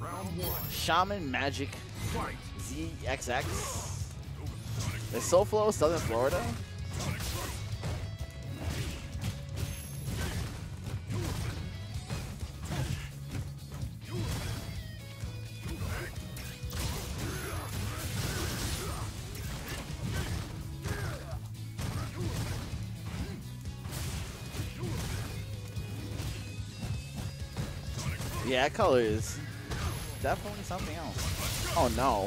Shaman Magic ZXX. Is SoFlo Southern Florida? Yeah, that color is definitely something else. Oh no.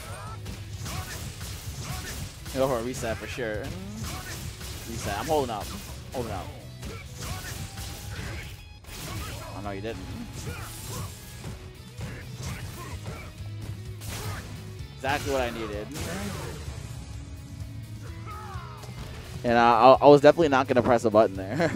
Go for a reset for sure. Reset. I'm holding up. Holding up. Oh no, you didn't. Exactly what I needed. And I was definitely not gonna press a button there.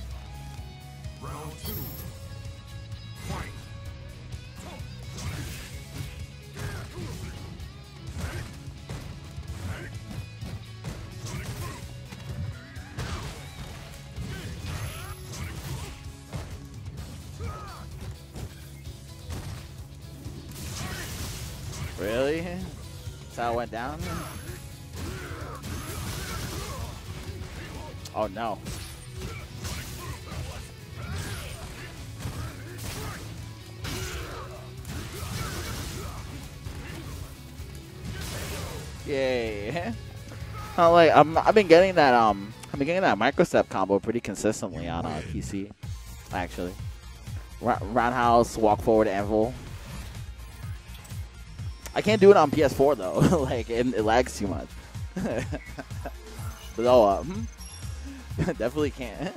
Really? That's how it went down? Oh no. Yay. I've been getting that microstep combo pretty consistently on PC, actually. Roundhouse, walk forward, anvil. I can't do it on PS4 though. Like it lags too much. But oh, definitely can't.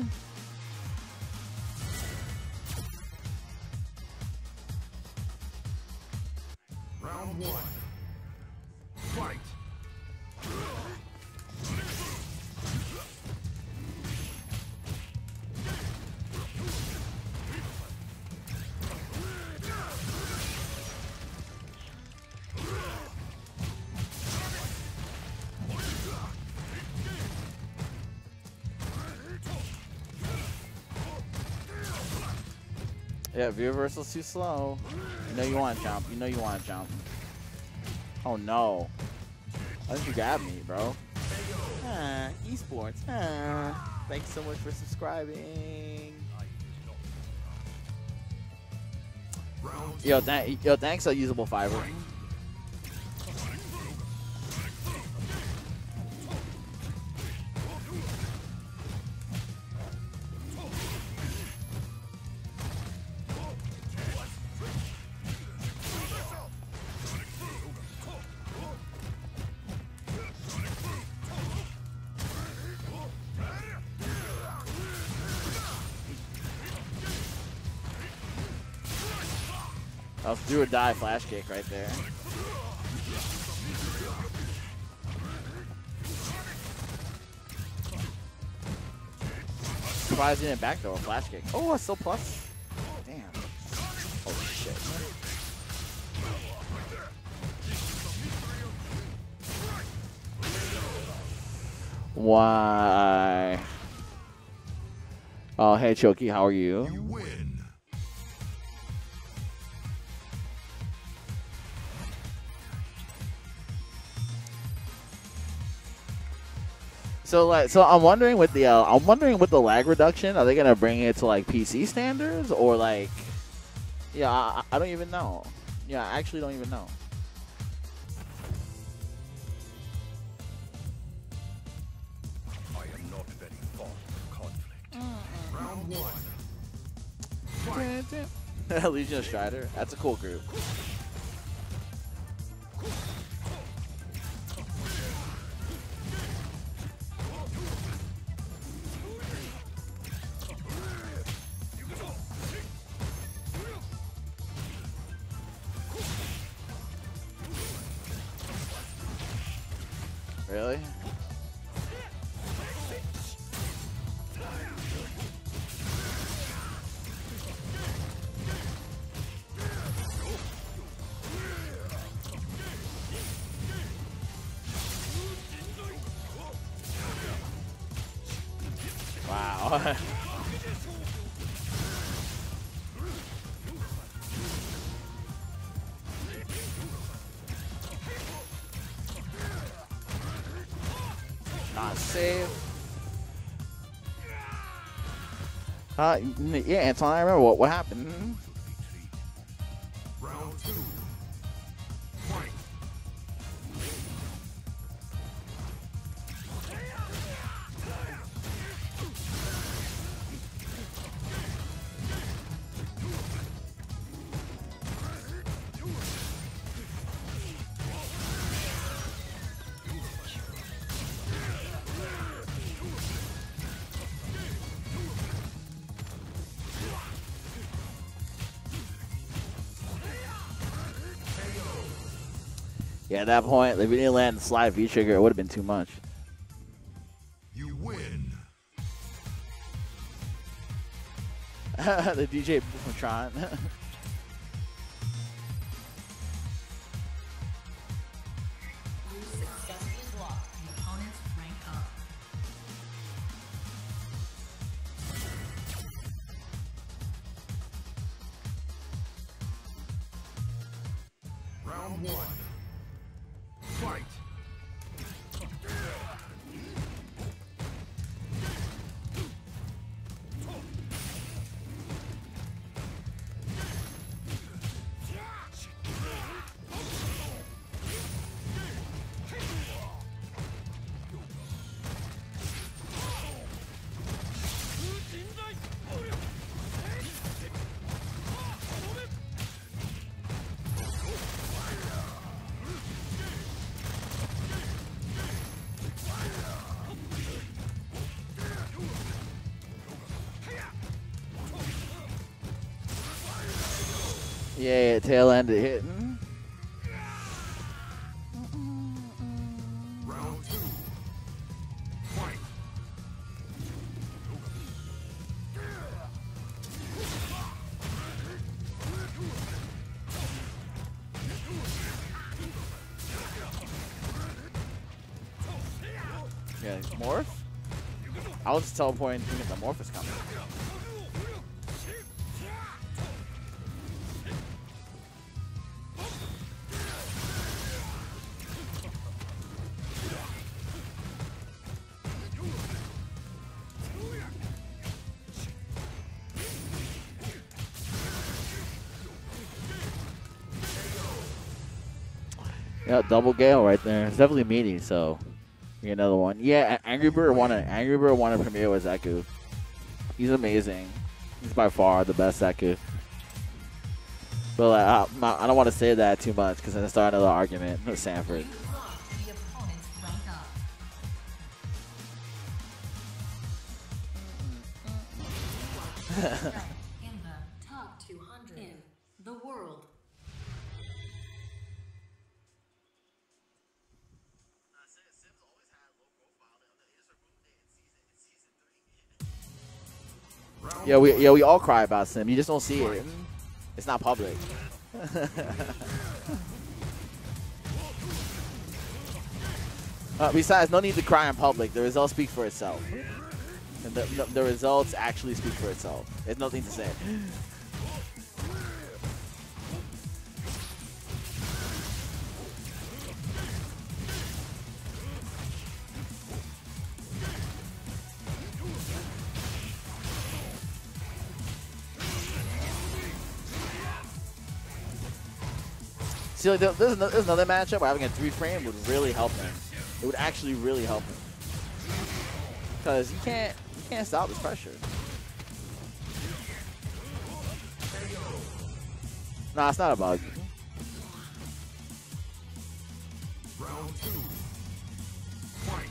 Round one. Fight. Yeah, view reversal's too slow. You know you want to jump. You know you want to jump. Oh no. Why didn't you grab me, bro? Esports. Thanks so much for subscribing. Yo, thanks, Usable Fiber. That was do or die flash kick right there. Surprised he didn't backdoor a flash kick. Oh, it's still plus. Damn. Oh shit. Why? Oh, hey Choki, how are you? You win. So I'm wondering with the lag reduction, are they gonna bring it to like PC standards or like, yeah, I don't even know. Yeah, I actually don't even know. I am not very fond of conflict. Round one. Legion of Strider, that's a cool group. Really? Wow. Trying to save. Yeah, Anton, I remember what happened. Round 2. Fight. Yeah, at that point, if we didn't land the slide V trigger, it would have been too much. You win. The DJ from Tron. You successfully blocked the opponent's rank up. Round 1. Fight. Yeah, tail end it hitting. Round 2. Fight. Yeah, morph? I was just teleporting thinking the morph is coming. Yeah, double Gale right there. It's definitely meaty, so we get another one. Yeah, Angry Bird won a premiere with Zeku. He's amazing. He's by far the best Zeku. But like, I don't want to say that too much because then start another argument with Sanford. You blocked the opponent's rank up. Rank in the top 200 in the world. Yeah, we all cry about Sim. You just don't see it. It's not public. Besides, no need to cry in public. The results speak for itself. And the results actually speak for itself. There's nothing to say. See, like, there's another matchup where having a 3-frame would really help him. It would actually really help him. Because you can't stop this pressure. Nah, it's not a bug. Round 2. Fight.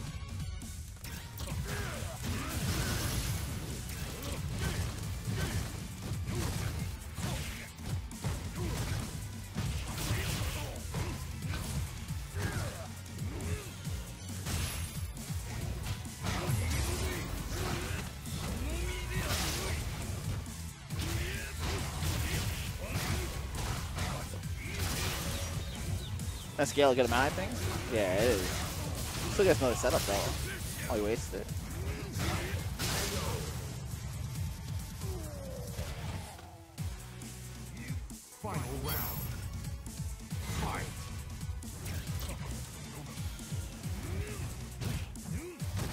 That scale get him out, I think? Yeah, it is. Still gets another setup though. Oh, he wasted it. Final round. Fight.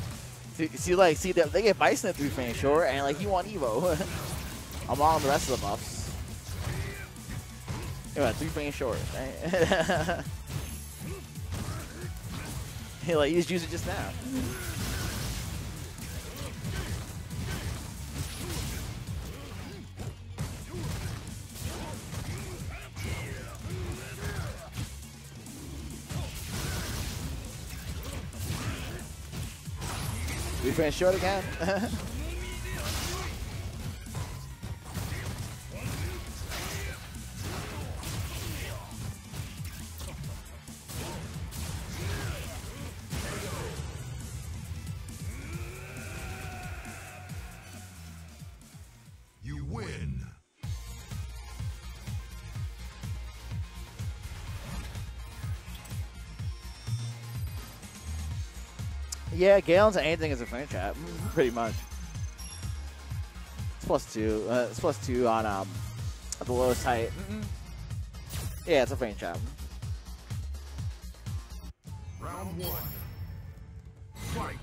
See that they get Bison at 3 frame short, and like he won Evo. I'm on the rest of the buffs. Yeah, 3 frame short. Right? He like, you just used it just now. We frame short again. You win. Yeah, Galen's anything as a frame trap, pretty much. It's +2. It's +2 on the lowest height. Yeah, it's a frame trap. Round 1. Fight.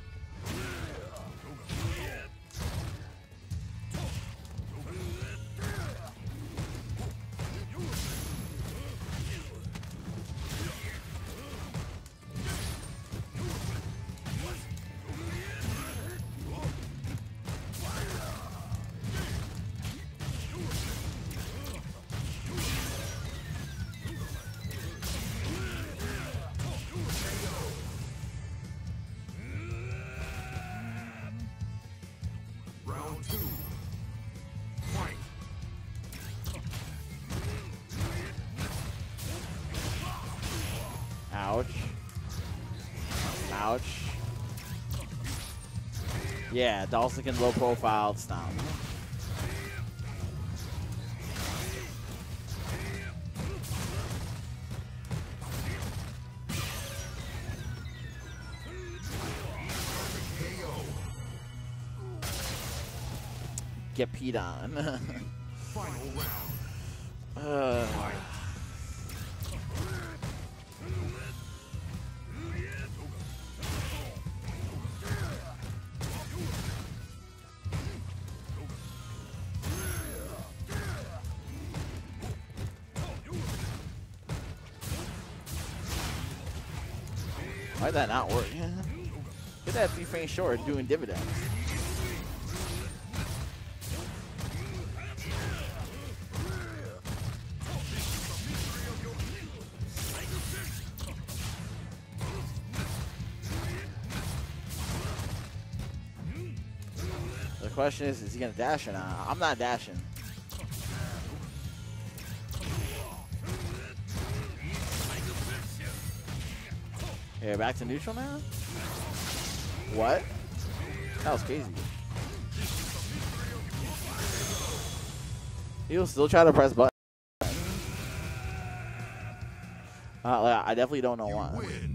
Round 2. Fight. Ouch. Ouch. Yeah, Dawson can low profile stomp. Get peed on. Final round. Why'd that not work? Get that 3 frame short doing dividends. The question is he gonna dash or not? I'm not dashing. Yeah, back to neutral now? What? That was crazy. He'll still try to press button. I definitely don't know why. Win.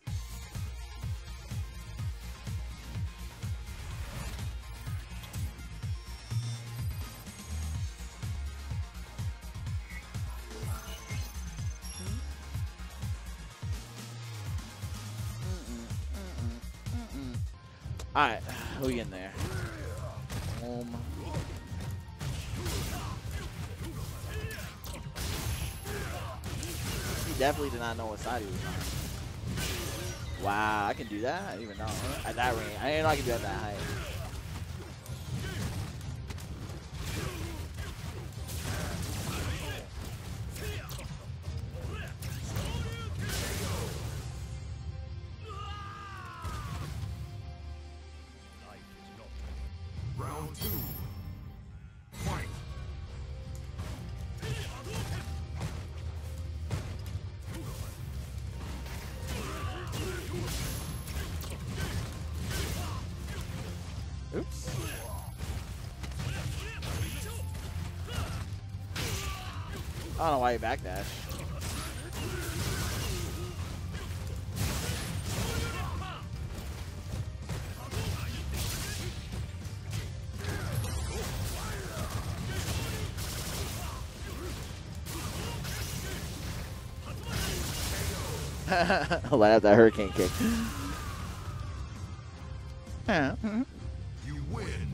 Alright, who we in there? He definitely did not know what side he was on. Wow, I can do that? I didn't even know. At that range. I didn't know I could do it at that height. Round 2. Fight. Oops. I don't know why you backdash. Light up that hurricane kick. You win.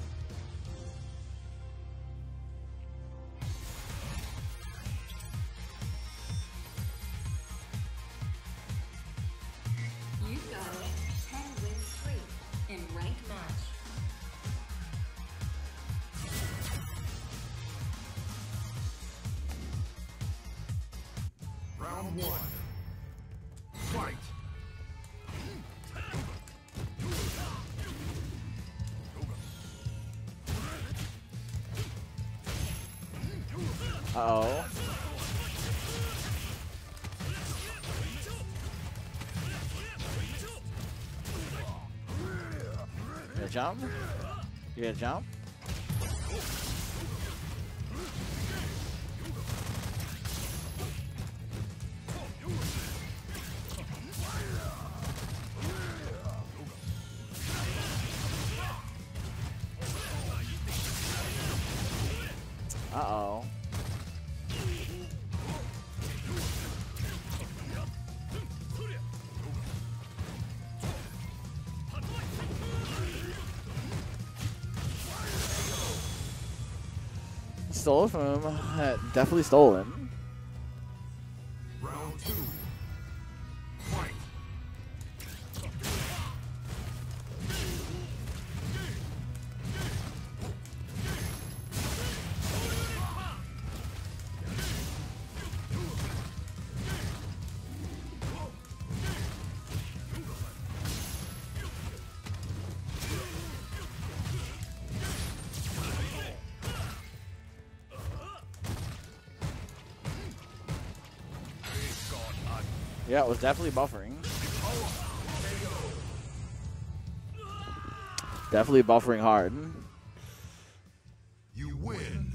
You've got a 10-win streak in ranked match. Round one. Fight. Uh-oh. You gonna jump? You gonna jump? Uh-oh. Stole it from him. Definitely stolen. Round two. Fight. Yeah, it was definitely buffering. Definitely buffering hard. You win.